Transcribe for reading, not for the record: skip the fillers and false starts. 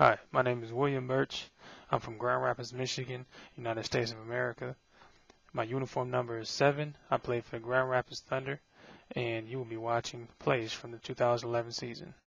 Hi, my name is William Burch. I'm from Grand Rapids, Michigan, United States of America. My uniform number is 7. I play for the Grand Rapids Thunder, and you will be watching plays from the 2011 season.